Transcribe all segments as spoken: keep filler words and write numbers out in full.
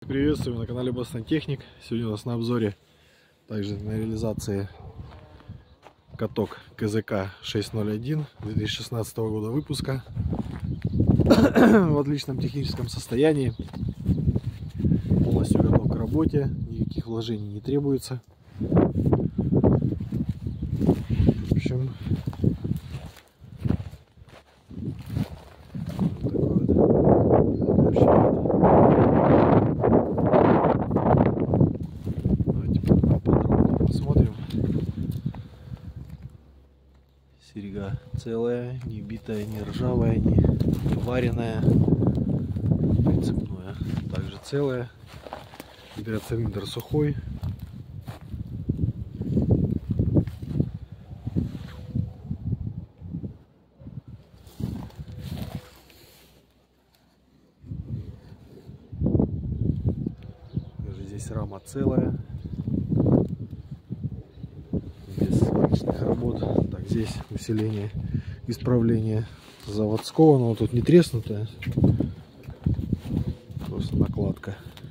Всех приветствую на канале Boston Technic. Сегодня у нас на обзоре, также на реализации, каток КЗК шестьсот один две тысячи шестнадцатого года выпуска в отличном техническом состоянии, полностью готов к работе, никаких вложений не требуется. В общем, серьга целая, не битая, не ржавая, не, не вареная, прицепное также целая, гидроцилиндр сухой. Даже здесь рама целая, без лишних работ. Так, здесь усиление, исправление заводского, но тут не треснутое, просто накладка.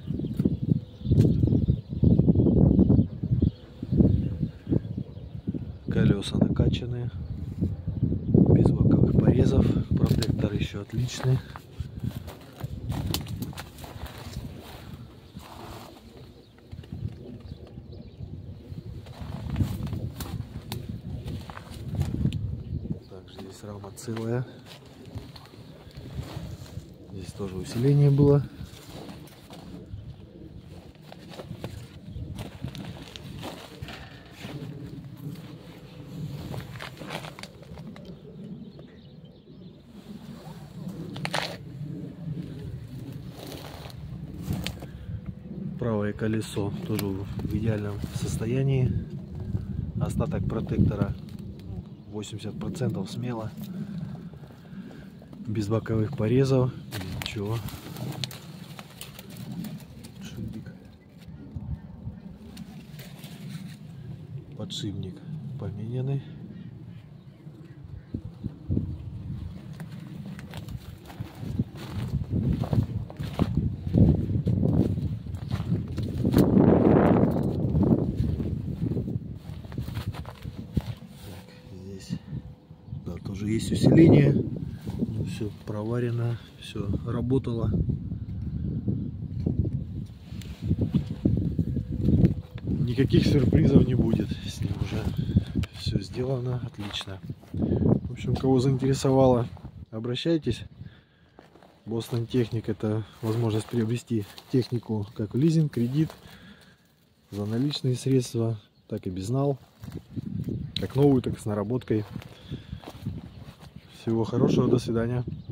Колеса накачанные, без боковых порезов, протектор еще отличный. Здесь рама целая. Здесь тоже усиление было. Правое колесо тоже в идеальном состоянии. Остаток протектора восемьдесят процентов смело, без боковых порезов, без ничего. Шильдик. Подшипник помененный. Тоже есть усиление, все проварено, все работало. Никаких сюрпризов не будет, с ним уже все сделано отлично. В общем, кого заинтересовало, обращайтесь. Boston Technic — это возможность приобрести технику как в лизинг, кредит, за наличные средства, так и безнал, как новую, так и с наработкой. Всего хорошего, до свидания.